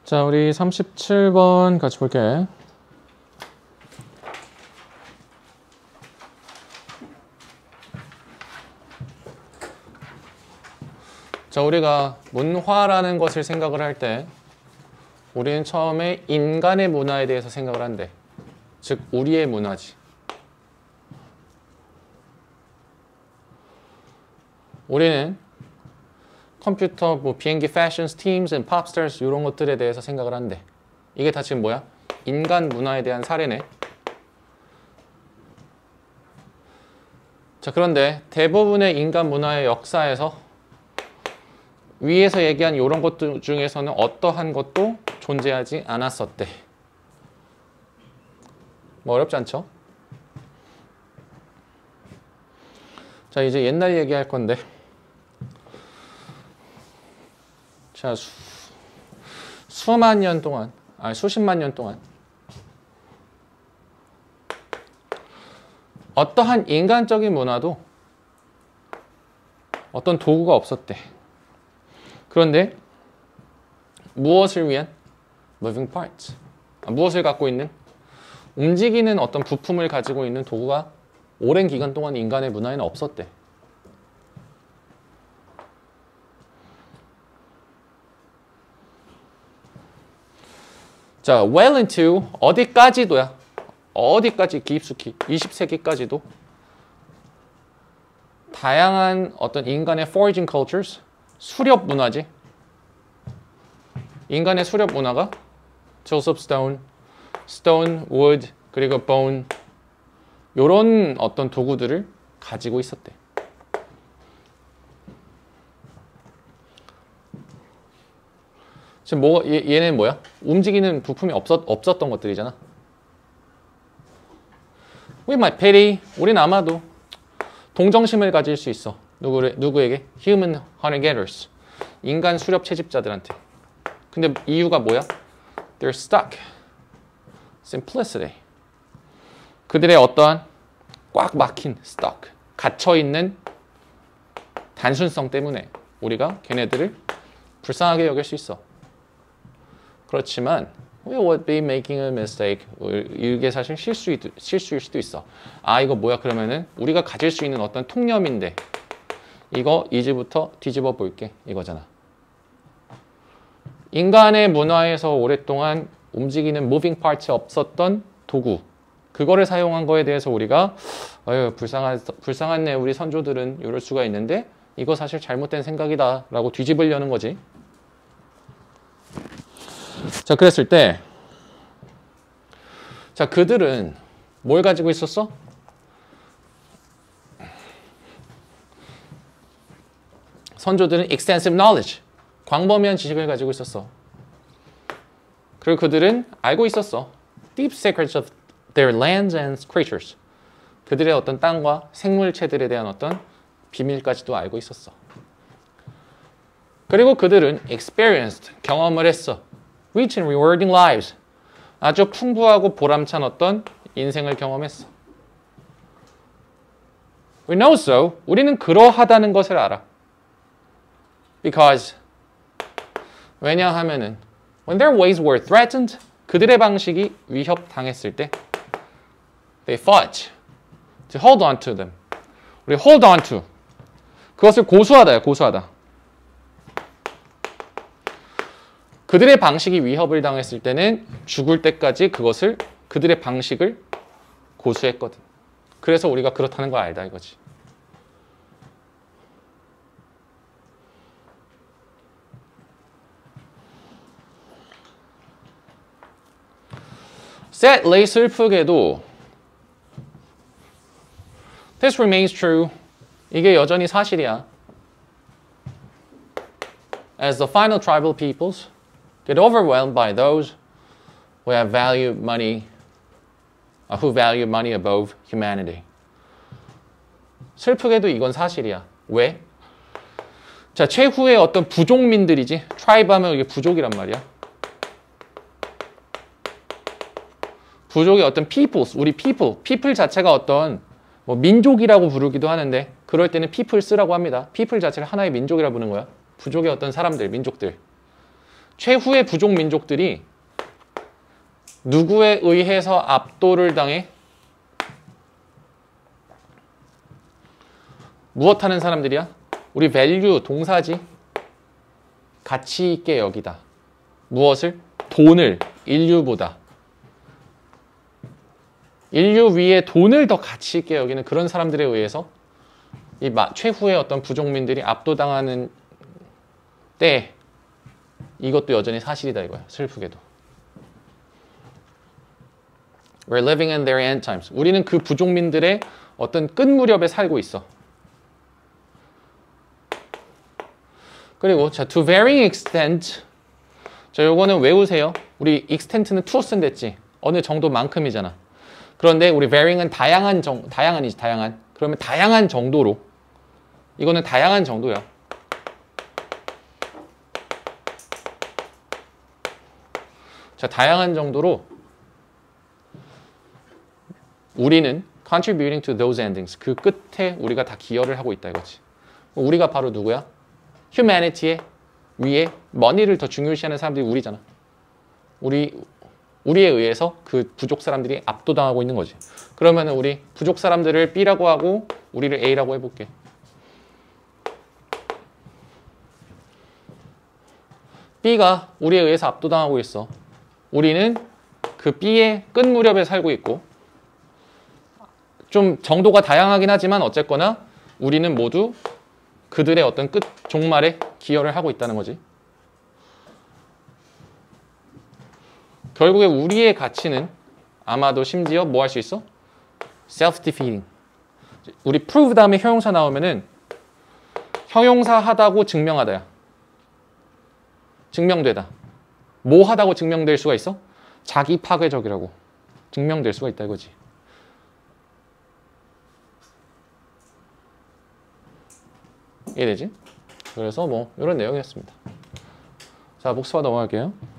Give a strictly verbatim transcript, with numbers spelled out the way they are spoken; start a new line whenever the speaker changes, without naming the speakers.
자, 우리 삼십칠 번 같이 볼게. 자, 우리가 문화라는 것을 생각을 할 때 우리는 처음에 인간의 문화에 대해서 생각을 한대. 즉, 우리의 문화지. 우리는 컴퓨터, 뭐 비행기, 패션스, 팀스, and popstars 이런 것들에 대해서 생각을 한대. 이게 다 지금 뭐야? 인간 문화에 대한 사례네. 자, 그런데 대부분의 인간 문화의 역사에서 위에서 얘기한 이런 것들 중에서는 어떠한 것도 존재하지 않았었대. 뭐 어렵지 않죠? 자, 이제 옛날 얘기할 건데. 자, 수, 수만 년 동안, 아니 수십만 년 동안 어떠한 인간적인 문화도 어떤 도구가 없었대. 그런데 무엇을 위한? moving parts. 아, 무엇을 갖고 있는? 움직이는 어떤 부품을 가지고 있는 도구가 오랜 기간 동안 인간의 문화에는 없었대. 자, well into 어디까지도야. 어디까지 깊숙이 이십 세기까지도 다양한 어떤 인간의 foraging cultures, 수렵 문화지. 인간의 수렵 문화가 Joseph Stone, stone, wood, 그리고 bone 요런 어떤 도구들을 가지고 있었대. 지금 뭐 얘, 얘는 뭐야? 움직이는 부품이 없었, 없었던 것들이잖아. We might pity. 우린 아마도 동정심을 가질 수 있어. 누구를, 누구에게? Human hunter-gatherers. 인간 수렵 채집자들한테. 근데 이유가 뭐야? They're stuck. Simplicity. 그들의 어떠한 꽉 막힌 stuck. 갇혀있는 단순성 때문에 우리가 걔네들을 불쌍하게 여길 수 있어. 그렇지만 we would be making a mistake. 이게 사실 실수, 실수일 수도 있어. 아, 이거 뭐야? 그러면은 우리가 가질 수 있는 어떤 통념인데 이거 이제부터 뒤집어 볼게 이거잖아. 인간의 문화에서 오랫동안 움직이는 moving parts 없었던 도구, 그거를 사용한 거에 대해서 우리가 아유, 불쌍한, 불쌍하네 우리 선조들은 이럴 수가 있는데 이거 사실 잘못된 생각이다 라고 뒤집으려는 거지. 자, 그랬을 때 자, 그들은 뭘 가지고 있었어? 선조들은 extensive knowledge, 광범위한 지식을 가지고 있었어. 그리고 그들은 알고 있었어. deep secrets of their lands and creatures. 그들의 어떤 땅과 생물체들에 대한 어떤 비밀까지도 알고 있었어. 그리고 그들은 experienced, 경험을 했어. rich and rewarding lives. 아주 풍부하고 보람찬 어떤 인생을 경험했어. We know so. 우리는 그러하다는 것을 알아. Because 왜냐하면은 when their ways were threatened, 그들의 방식이 위협당했을 때 they fought to hold on to them. 우리 hold on to 그것을 고수하다야, 고수하다. 그들의 방식이 위협을 당했을 때는 죽을 때까지 그것을, 그들의 방식을 고수했거든. 그래서 우리가 그렇다는 걸 알다 이거지. Sadly, 슬프게도 This remains true. 이게 여전히 사실이야. As the final tribal peoples get overwhelmed by those who have value money, uh, who value money above humanity. 슬프게도 이건 사실이야. 왜? 자, 최후의 어떤 부족민들이지. 트라이브 하면 이게 부족이란 말이야. 부족의 어떤 peoples, 우리 people, people 자체가 어떤 뭐 민족이라고 부르기도 하는데 그럴 때는 people 쓰라고 합니다. people 자체를 하나의 민족이라고 부르는 거야. 부족의 어떤 사람들, 민족들. 최후의 부족 민족들이 누구에 의해서 압도를 당해? 무엇 하는 사람들이야? 우리 value 동사지. 가치 있게 여기다. 무엇을? 돈을 인류보다. 인류 위에 돈을 더 가치 있게 여기는 그런 사람들에 의해서 이 최후의 어떤 부족민들이 압도당하는 때 이것도 여전히 사실이다 이거야. 슬프게도. We're living in their end times. 우리는 그 부족민들의 어떤 끝 무렵에 살고 있어. 그리고 자, to varying extent. 자, 요거는 외우세요. 우리 extent는 to 쓴댔지. 어느 정도만큼이잖아. 그런데 우리 varying은 다양한 정, 다양한이지, 다양한. 그러면 다양한 정도로. 이거는 다양한 정도야. 자, 다양한 정도로 우리는 contributing to those endings. 그 끝에 우리가 다 기여를 하고 있다 이거지. 우리가 바로 누구야? humanity의 위에 money를 더 중요시하는 사람들이 우리잖아. 우리, 우리에 의해서 그 부족 사람들이 압도당하고 있는 거지. 그러면 우리 부족 사람들을 B라고 하고 우리를 A라고 해볼게. B가 우리에 의해서 압도당하고 있어. 우리는 그 B의 끝 무렵에 살고 있고 좀 정도가 다양하긴 하지만 어쨌거나 우리는 모두 그들의 어떤 끝 종말에 기여를 하고 있다는 거지. 결국에 우리의 가치는 아마도 심지어 뭐 할 수 있어? self-defeating. 우리 prove 다음에 형용사 나오면은 형용사 하다고 증명하다야. 증명되다. 뭐 하다고 증명될 수가 있어? 자기 파괴적이라고 증명될 수가 있다 이거지. 이해되지? 그래서 뭐 이런 내용이었습니다. 자, 복습화 넘어갈게요.